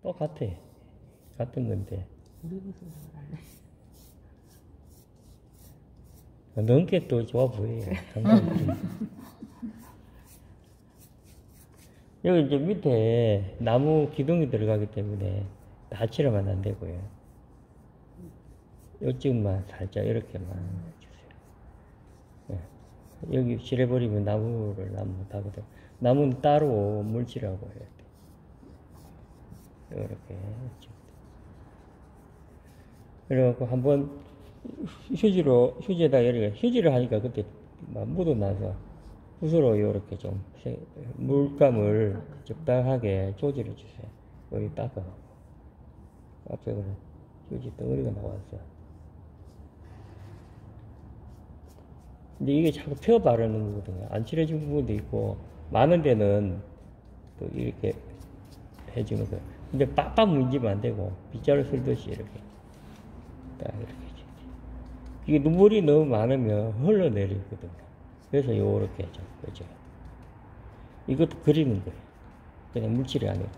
똑같아. 같은 건데. 우리 무슨 말할래? 넘게 또 좋아 보여요. 상당히. 여기 이제 밑에 나무 기둥이 들어가기 때문에 다 칠하면 안 되고요. 요쪽만 살짝 이렇게만 해주세요. 네. 여기 칠해버리면 나무를 못하거든. 나무는 따로 물칠하고 해야 돼. 이렇게. 그래갖고 한번 휴지에다 이렇게, 휴지를 하니까 그때 막 묻어나서 붓으로 이렇게 좀 물감을 적당하게 조절해 주세요. 여기 닦아갖고. 앞에 그래. 휴지 덩어리가 나왔어. 근데 이게 자꾸 펴 바르는 거거든요. 안 칠해진 부분도 있고, 많은 데는 또 이렇게 해주는 거예요. 근데 빡빡 문지면 안 되고, 빗자루 쓸듯이 이렇게. 딱 이렇게. 이게 눈물이 너무 많으면 흘러내리거든요. 그래서 요렇게 좀, 그죠? 이것도 그리는 거예요. 그냥 물칠이 아니고.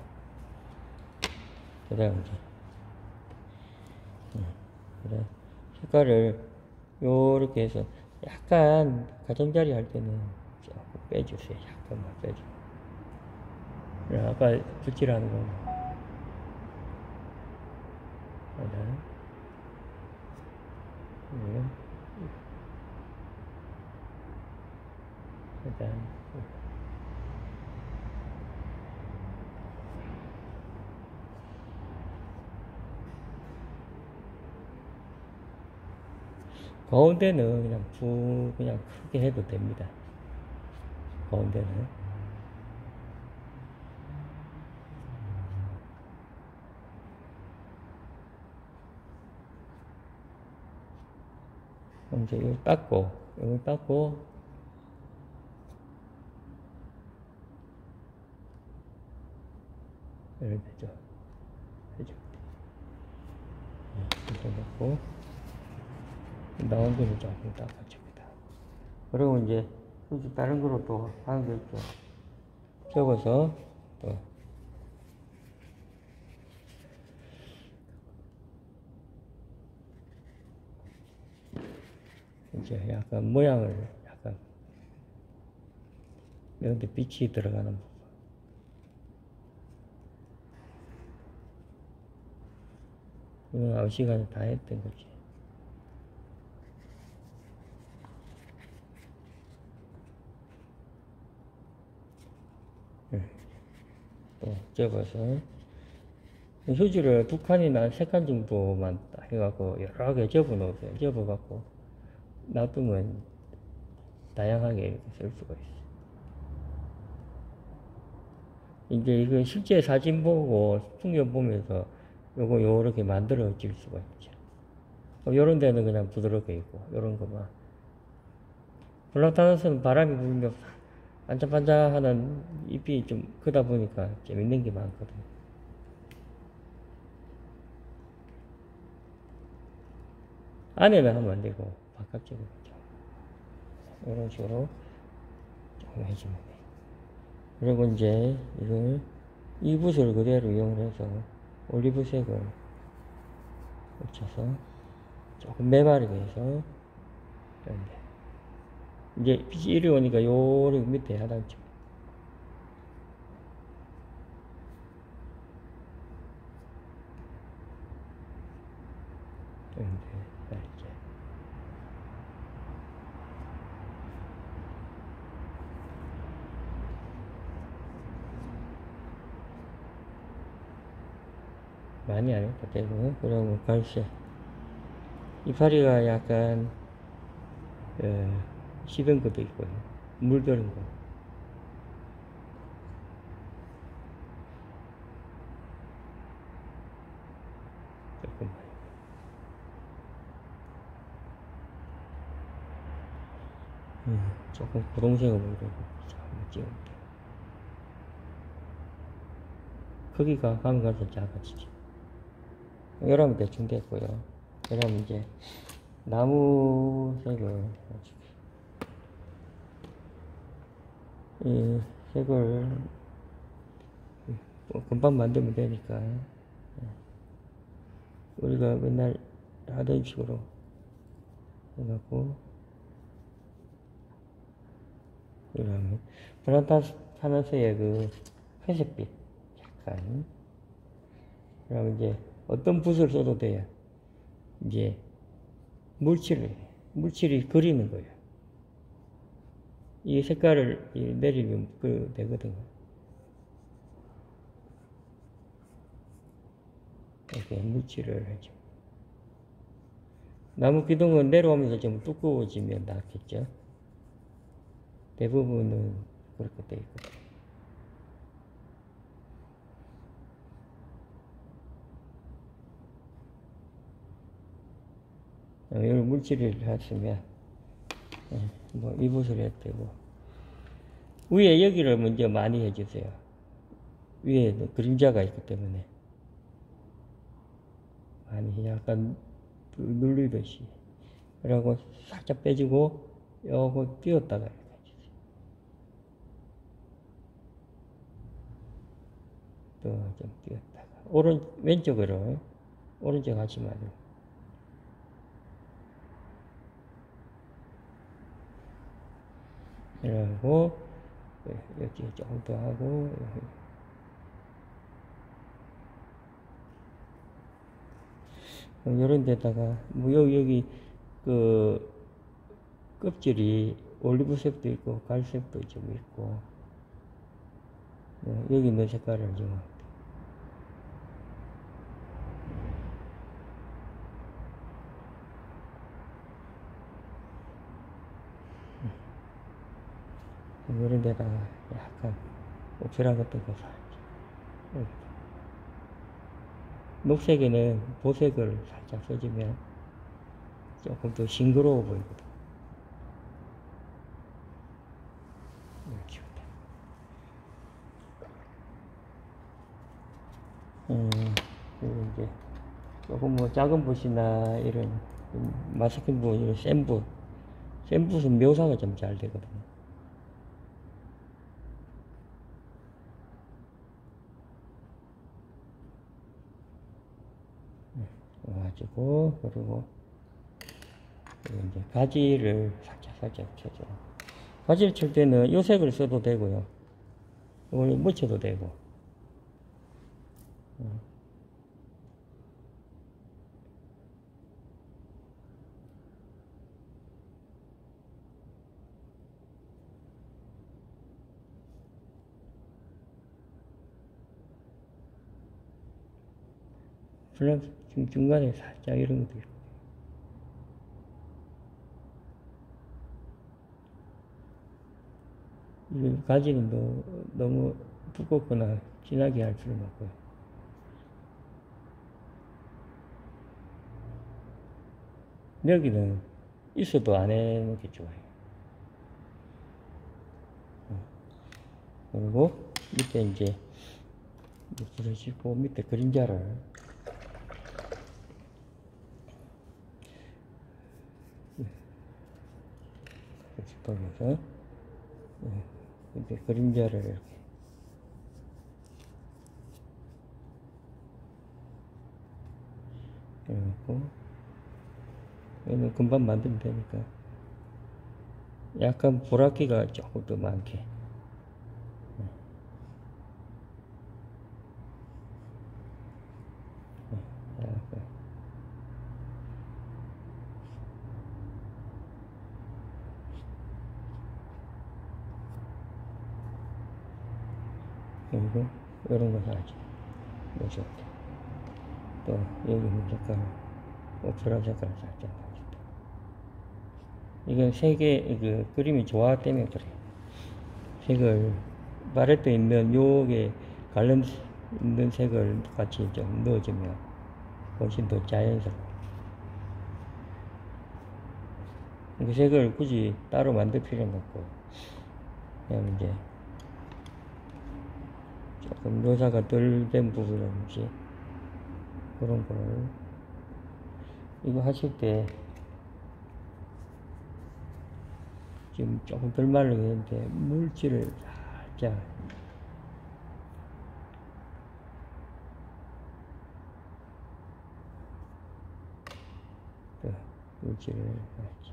그 다음 이제. 그래. 색깔을 요렇게 해서 약간 가장자리 할 때는 조금 빼주세요. 약간만 빼주세요. 그래, 아까 붓질하는 거. 일단 가운데는 그냥 크게 해도 됩니다. 가운데는 이제 이거 닦고 이렇게 되죠. 이렇게 놓고 나온 거는 조금 닦아줍니다. 그리고 이제 다른 거로 또 하는 거 있죠. 접어서 또 이제 약간 모양을 약간 이런데 빛이 들어가는 부분. 이건 아홉 시간에 다 했던 거지. 또 접어서 휴지를 2칸이나 3칸 정도만 해갖고 여러 개 접어 놓으세요. 접어갖고 놔두면 다양하게 이렇게 쓸 수가 있어요. 이제 이거 실제 사진 보고 풍경 보면서 요거 요렇게 만들어질 수가 있죠. 요런 데는 그냥 부드럽게 있고, 요런 거만. 블락탄산은 바람이 불면 반짝반짝하는 잎이 좀 크다 보니까 재밌는 게 많거든요. 안에는 하면 안 되고, 바깥쪽으로 좀. 이런 식으로 조금 해주면 돼요. 그리고 이제 이걸 이 붓을 그대로 이용해서 올리브색을 묻혀서 조금 메마르게 해서 이제 빛이 이리 오니까 요렇게 밑에 하단쪽 이렇게 많이 안 해도 되고. 그리고 갈색 이파리가 약간 시든 것도 있고요. 물드는 거. 조금만. 조금 고동색으로 이렇게 한번 찍어볼게요. 크기가 가면 갈수록 작아지죠. 이러면 대충 됐고요. 그다음 이제 나무색을 이 색을 금방 만들면 되니까 우리가 맨날 하던 식으로 해갖고, 이러면, 프란타산화서의 그 회색빛, 약간. 그러면 이제 어떤 붓을 써도 돼요. 이제 물칠이 그리는 거예요. 이 색깔을 내리면 그 되거든요. 이렇게 물칠을 하죠. 나무 기둥은 내려오면서 좀 두꺼워지면 낫겠죠. 대부분은 그렇게 돼 있거든요. 여기 물칠을 했으면 뭐 이 붓을 해도 되고, 위에 여기를 먼저 많이 해주세요. 위에 그림자가 있기 때문에 많이 약간 눌리듯이. 그러고 살짝 빼주고 요거 띄웠다가 이렇게 해주세요. 또 좀 띄웠다가 왼쪽으로 오른쪽 하지 말고. 그리고 여기 조금 더 하고, 이런 데다가 뭐 여기 그 껍질이 올리브색도 있고 갈색도 좀 있고, 여기 있는 색깔을 좀 이런 데다가 약간 오페라 같은 거 살짝, 녹색에는 보색을 살짝 써주면 조금 더 싱그러워 보이거든. 이렇게. 그리고 이제 조금 뭐 작은 붓이나 이런 마스킹 붓, 이런 센 붓은 묘사가 좀 잘 되거든요. 가지고, 그리고 이제 가지를 살짝 쳐줘. 가지를 칠 때는 요 색을 써도 되고요. 이걸 묻혀도 되고. 중간에 살짝 이런 것도 있고. 이 가지는 너무 두껍거나 진하게 할 필요는 없고요. 여기는 있어도 안 해놓는 게 좋아요. 그리고 밑에 이제 불을 씻고 밑에 그림자를 돌려서 밑에 그림자를 이렇게 해놓고, 얘는 금방 만들면 되니까 약간 보라기가 조금 더 많게. 그리고 이런 거 사야지. 요즘 또 여기 있는 색깔, 오프라 색깔 살짝 가지고. 이건 색의 그 그림이 좋아 때문에 그래. 색을 바렛에 있는 요게 관련 있는 색을 같이 좀 넣어주면 훨씬 더 자연스러워. 그 색을 굳이 따로 만들 필요는 없고, 그냥 이제 조금 묘사가 덜 된 부분이라든지 그런 걸 이거 하실 때 지금 조금 덜 말르겠는데 물질을 살짝 물질을 해야지.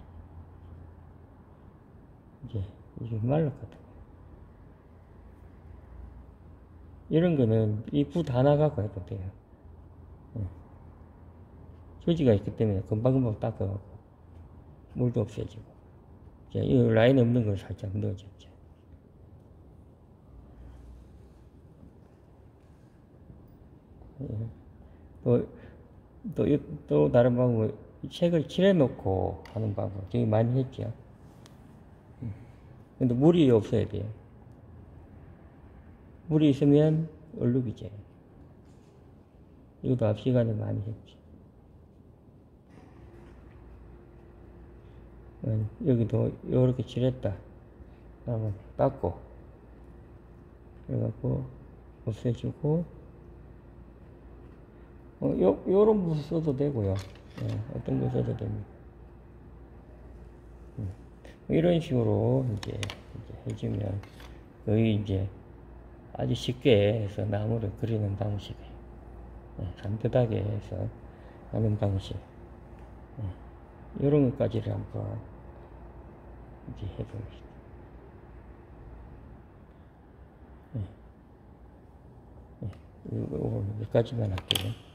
이제 이게 말랐거든. 이런 거는 이 붓 하나 갖고 해도 돼요. 휴지가 있기 때문에 금방금방 닦아가고 물도 없어지고. 자, 이 라인 없는 걸 살짝 넣어줬죠. 또 다른 방법은 책을 칠해놓고 하는 방법 되게 많이 했죠. 근데 물이 없어야 돼요. 물이 있으면 얼룩이죠. 이것도 앞 시간에 많이 했지. 여기도 요렇게 칠했다. 그러면 닦고, 그래갖고 없애주고, 요런 붓 써도 되고요. 어떤 거 써도 됩니다. 이런 식으로 이제 해주면 거의 이제 아주 쉽게 해서 나무를 그리는 방식이에요. 산뜻하게 해서 하는 방식. 이런 것까지를 한번 이제 해봅니다. 이거 여기까지만 할게요.